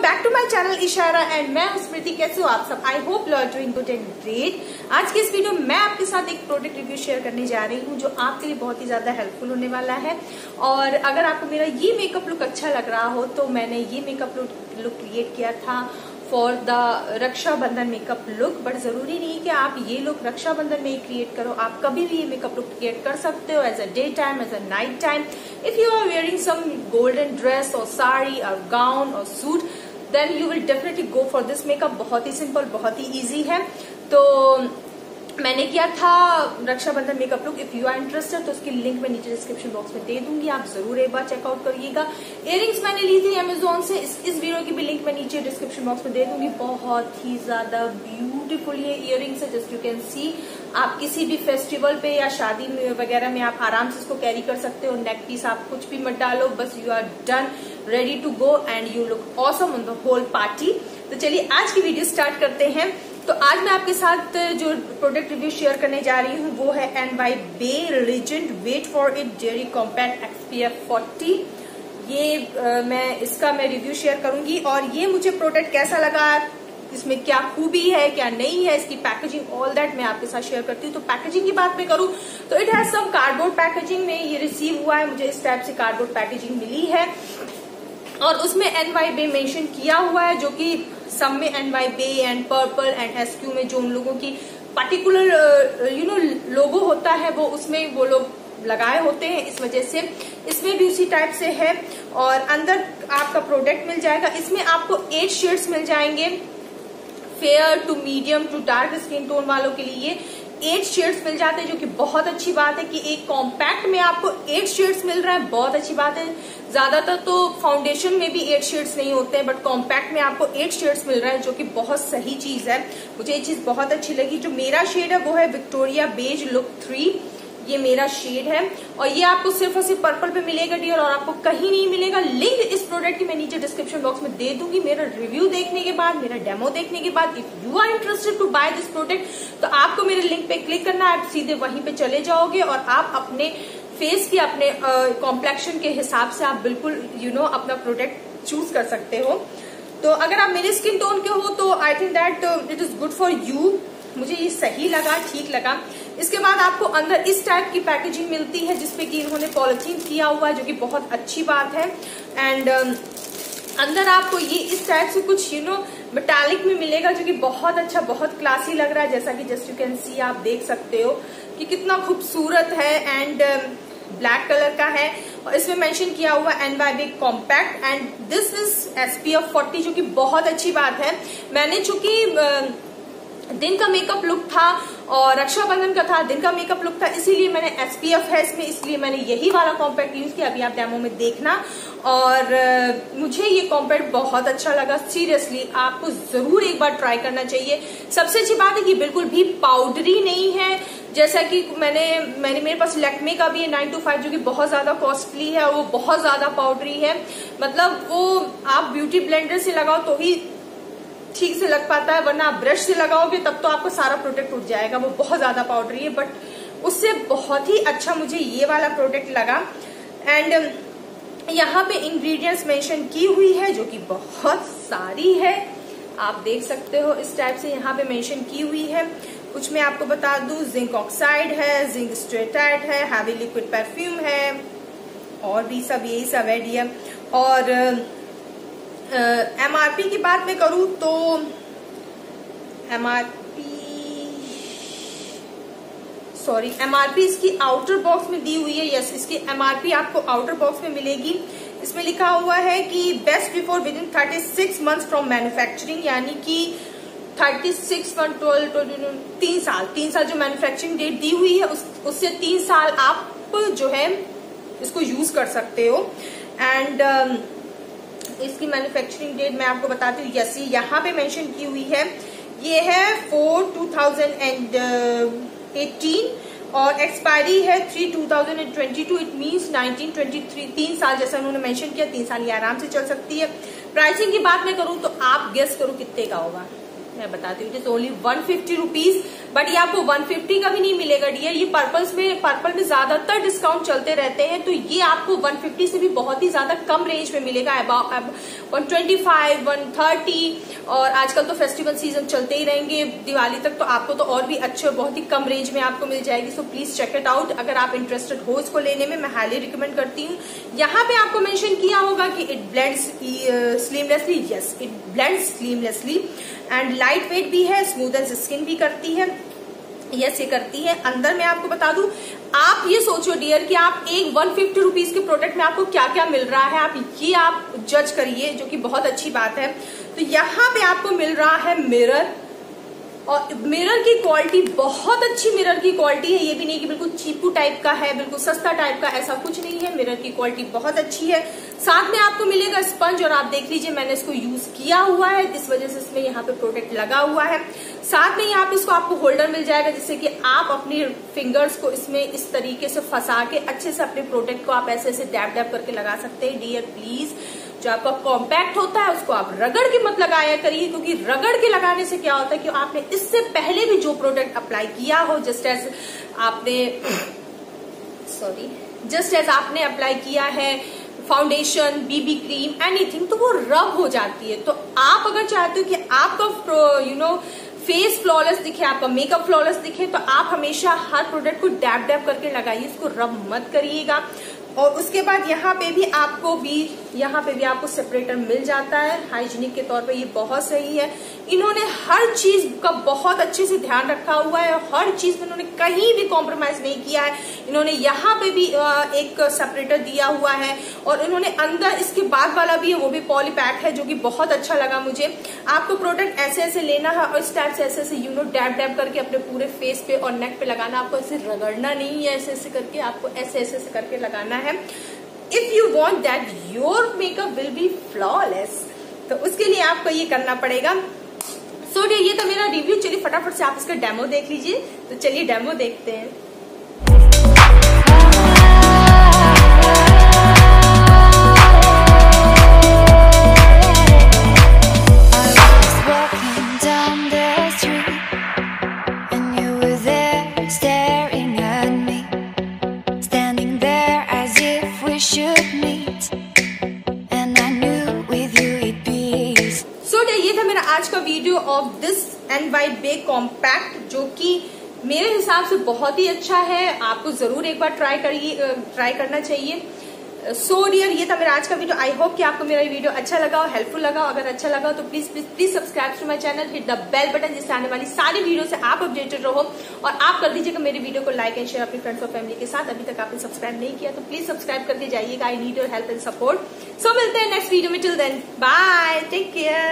Back to my channel Ishara and मैं हूं स्मृति। कैसे हो आप सब? I hope you are doing good and great. आज के इस वीडियो में मैं आपके साथ एक प्रोडक्ट रिव्यू शेयर करने जा रही हूं जो आपके लिए बहुत ही ज्यादा हेल्पफुल होने वाला है। और अगर आपको मेरा ये मेकअप लुक अच्छा लग रहा हो तो मैंने ये मेकअप लुक क्रिएट किया था for the Rakshabandhan makeup look. But जरूरी नहीं कि आप ये लुक रक्षाबंधन में ही क्रिएट करो, आप कभी भी ये मेकअप लुक क्रिएट कर सकते हो as a day time, as a night time. If you are wearing some golden dress और साड़ी और गाउन और suit, then you will definitely go for this makeup. बहुत ही सिंपल, बहुत ही इजी है। तो मैंने किया था Rakshabandhan makeup look. If you are interested तो उसकी लिंक मैं नीचे डिस्क्रिप्शन बॉक्स में दे दूंगी, आप जरूर एक बार चेकआउट करिएगा। इयररिंग्स मैंने ली थी अमेजोन से, इस वीडियो की भी लिंक मैं नीचे डिस्क्रिप्शन बॉक्स में दे दूंगी। बहुत ही ज्यादा ब्यूटीफुल ये इयररिंग्स है, जस्ट यू कैन सी। आप किसी भी फेस्टिवल पे या शादी वगैरह में आप आराम से इसको कैरी कर सकते हो। नेक पीस आप कुछ भी मत डालो, बस you are done, ready to go and you look awesome on the whole party. तो चलिए आज की वीडियो स्टार्ट करते हैं। तो आज मैं आपके साथ जो प्रोडक्ट रिव्यू शेयर करने जा रही हूँ वो है NYBe Legend wait for it डेयरी कॉम्पैक्ट SPF 40। ये मैं रिव्यू शेयर करूंगी और ये मुझे प्रोडक्ट कैसा लगा, इसमें क्या खूबी है क्या नहीं है, इसकी पैकेजिंग ऑल दैट मैं आपके साथ शेयर करती हूँ। तो पैकेजिंग की बात मैं करूँ तो it has some cardboard packaging में ये रिसीव हुआ है। मुझे इस टाइप से कार्डबोर्ड पैकेजिंग मिली है और उसमें NYBe मेंशन किया हुआ है, जो कि सब में NYBe and purple and SQ में जो उन लोगों की पर्टिकुलर लोगो होता है वो उसमें वो लोग लगाए होते हैं, इस वजह से इसमें भी उसी टाइप से है। और अंदर आपका प्रोडक्ट मिल जाएगा। इसमें आपको 8 शेड्स मिल जाएंगे, fair to medium to dark skin tone वालों के लिए 8 शेड्स मिल जाते हैं, जो कि बहुत अच्छी बात है कि एक कॉम्पैक्ट में आपको 8 शेड्स मिल रहा है। बहुत अच्छी बात है। ज्यादातर तो फाउंडेशन में भी 8 शेड्स नहीं होते हैं, बट कॉम्पैक्ट में आपको 8 शेड्स मिल रहा है, जो कि बहुत सही चीज है। मुझे ये चीज बहुत अच्छी लगी। जो मेरा शेड है वो है विक्टोरिया बेज लुक 3, ये मेरा शेड है और ये आपको सिर्फ और सिर्फ पर्पल पे मिलेगा डियर, और आपको कहीं नहीं मिलेगा। लिंक इस प्रोडक्ट की मैं नीचे डिस्क्रिप्शन बॉक्स में दे दूंगी। मेरा रिव्यू देखने के बाद, मेरा डेमो देखने के बाद, if you are interested to buy this product तो आपको मेरे लिंक पे क्लिक करना है, आप सीधे वहीं पे चले जाओगे और आप अपने फेस की, अपने कॉम्प्लेक्शन के हिसाब से आप बिल्कुल अपना प्रोडक्ट चूज कर सकते हो। तो अगर आप मेरे स्किन टोन के हो तो I think that it is good for you. मुझे ये सही लगा, ठीक लगा। इसके बाद आपको अंदर इस टाइप की पैकेजिंग मिलती है जिसपे कि इन्होंने पॉलिथीन किया हुआ है, जो कि बहुत अच्छी बात है। एंड अंदर आपको ये इस टाइप से कुछ मेटालिक में मिलेगा, जो कि बहुत अच्छा, बहुत क्लासी लग रहा है। जैसा कि जस्ट यू कैन सी, आप देख सकते हो कि कितना खूबसूरत है एंड ब्लैक कलर का है। और इसमें मेंशन किया हुआ NYBe compact and this is SPF 40, जो कि बहुत अच्छी बात है। मैंने चूंकि दिन का मेकअप लुक था और रक्षाबंधन का था, दिन का मेकअप लुक था, इसीलिए मैंने SPF है इसमें, इसलिए मैंने यही वाला कॉम्पैक्ट यूज किया। अभी आप डेमो में देखना। और मुझे ये कॉम्पैक्ट बहुत अच्छा लगा। सीरियसली आपको जरूर एक बार ट्राई करना चाहिए। सबसे अच्छी बात है कि बिल्कुल भी पाउडरी नहीं है, जैसा कि मेरे पास लैक्मे का भी है 925, जो कि बहुत ज्यादा कॉस्टली है और वो बहुत ज्यादा पाउडरी है। मतलब वो आप ब्यूटी ब्लेंडर से लगाओ तो ही ठीक से लग पाता है, वरना आप ब्रश से लगाओगे तब तो आपको सारा प्रोडक्ट उठ जाएगा। वो बहुत ज्यादा पाउडरी है, बट उससे बहुत ही अच्छा मुझे ये वाला प्रोडक्ट लगा। एंड यहाँ पे इंग्रेडिएंट्स मेंशन की हुई है, जो कि बहुत सारी है, आप देख सकते हो इस टाइप से यहाँ पे मेंशन की हुई है। कुछ मैं आपको बता दूं, जिंक ऑक्साइड है, जिंक स्ट्रेटाइट है, हैवी लिक्विड परफ्यूम है और भी सब यही सब है डियर। और MRP की बात मैं करूं तो MRP इसकी आउटर बॉक्स में दी हुई है। यस, इसकी MRP आपको आउटर बॉक्स में मिलेगी। इसमें लिखा हुआ है कि best before within 36 months from manufacturing, यानी कि 36 मंथ 3 साल जो मैन्युफैक्चरिंग डेट दी हुई है उससे 3 साल आप जो है इसको यूज कर सकते हो। एंड इसकी मैन्युफैक्चरिंग डेट मैं आपको बताती हूँ। यस, यहाँ पे मेंशन की हुई है, ये है 4/2018 और एक्सपायरी है 3/2022। इट मीन्स 1923, 3 साल जैसा उन्होंने मेंशन किया, 3 साल ये आराम से चल सकती है। प्राइसिंग की बात मैं करूँ तो आप गेस करो कितने का होगा। मैं बताती हूँ, इट इज ओनली 150 रुपीज। बट ये आपको 150 का भी नहीं मिलेगा डियर, ये पर्पल में ज्यादातर डिस्काउंट चलते रहते हैं, तो ये आपको 150 से भी बहुत ही ज्यादा कम रेंज में मिलेगा, अब 125, 130, और आजकल तो फेस्टिवल सीजन चलते ही रहेंगे दिवाली तक, तो आपको तो और भी अच्छे बहुत ही कम रेंज में आपको मिल जाएगी। So please check it out. अगर आप इंटरेस्टेड हो इसको लेने में, मैं हाईली रिकमेंड करती हूँ। यहाँ पे आपको मेंशन किया होगा कि it blends seamlessly, yes it blends seamlessly and light weight भी है, स्मूथ एंड स्किन भी करती है, यस ये करती है। अंदर मैं आपको बता दूं, आप ये सोचो डियर कि आप एक 150 रुपीज के प्रोडक्ट में आपको क्या क्या मिल रहा है, आप जज करिए, जो कि बहुत अच्छी बात है। तो यहाँ पे आपको मिल रहा है मिरर, और मिरर की क्वालिटी बहुत अच्छी मिरर की क्वालिटी है, ये भी नहीं कि बिल्कुल चीपू टाइप का है, बिल्कुल सस्ता टाइप का, ऐसा कुछ नहीं है। मिरर की क्वालिटी बहुत अच्छी है। साथ में आपको मिलेगा स्पंज, और आप देख लीजिए मैंने इसको यूज किया हुआ है, इस वजह से इसमें यहाँ पे प्रोडक्ट लगा हुआ है। साथ में यहाँ पे इसको आपको होल्डर मिल जाएगा, जिससे कि आप अपनी फिंगर्स को इसमें इस तरीके से फंसा के अच्छे से अपने प्रोडक्ट को आप ऐसे ऐसे डैब डैब करके लगा सकते हैं। डियर प्लीज, जो आपका कॉम्पैक्ट होता है उसको आप रगड़ के मत लगाया करिए, क्योंकि रगड़ के लगाने से क्या होता है कि आपने इससे पहले भी जो प्रोडक्ट अप्लाई किया हो, जस्ट एज आपने अप्लाई किया है फाउंडेशन, बीबी क्रीम, एनीथिंग, तो वो रब हो जाती है। तो आप अगर चाहते हो कि आपका फेस फ्लॉलेस दिखे, आपका मेकअप फ्लॉलेस दिखे, तो आप हमेशा हर प्रोडक्ट को डैब डैब करके लगाइए, इसको रब मत करिएगा। और उसके बाद यहाँ पे भी आपको सेपरेटर मिल जाता है, हाइजीनिक के तौर पे ये बहुत सही है। इन्होंने हर चीज का बहुत अच्छे से ध्यान रखा हुआ है, हर चीज में इन्होंने कहीं भी कॉम्प्रोमाइज नहीं किया है। इन्होंने यहाँ पे भी एक सेपरेटर दिया हुआ है, और इन्होंने अंदर इसके बाद वाला भी है, वो भी पॉली पैक है, जो कि बहुत अच्छा लगा मुझे। आपको प्रोडक्ट ऐसे ऐसे लेना है, और इस टाइप से ऐसे ऐसे डैब डैब करके अपने पूरे फेस पे और नेक पे लगाना। आपको ऐसे रगड़ना नहीं है, ऐसे ऐसे करके आपको ऐसे ऐसे करके लगाना है। If you want that your makeup will be flawless, तो उसके लिए आपको ये करना पड़ेगा। सो ये तो मेरा रिव्यू, चलिए फटाफट से आप इसका डेमो देख लीजिए। तो चलिए डेमो देखते हैं। आज का video of this NY Bake compact, जो कि मेरे हिसाब से बहुत ही अच्छा है, आपको जरूर एक बार ट्राई करना चाहिए। सो डियर, ये था मेरा आज का वीडियो। आई होप कि आपको मेरा वीडियो अच्छा लगा हो, हेल्पफुल लगा हो। अगर अच्छा लगा हो तो please subscribe to my channel, hit the bell button, जिससे आने वाली सारी वीडियो से आप अपडेटेड रहो। और आप कर दीजिएगा मेरे वीडियो को लाइक एंड शेयर अपनी फ्रेंड्स और फैमिली के साथ। अभी तक आपने सब्सक्राइब नहीं किया तो प्लीज सब्सक्राइब करके जाइएगा। I need your help and support. So मिलते हैं नेक्स्ट वीडियो में। Till then bye, take care.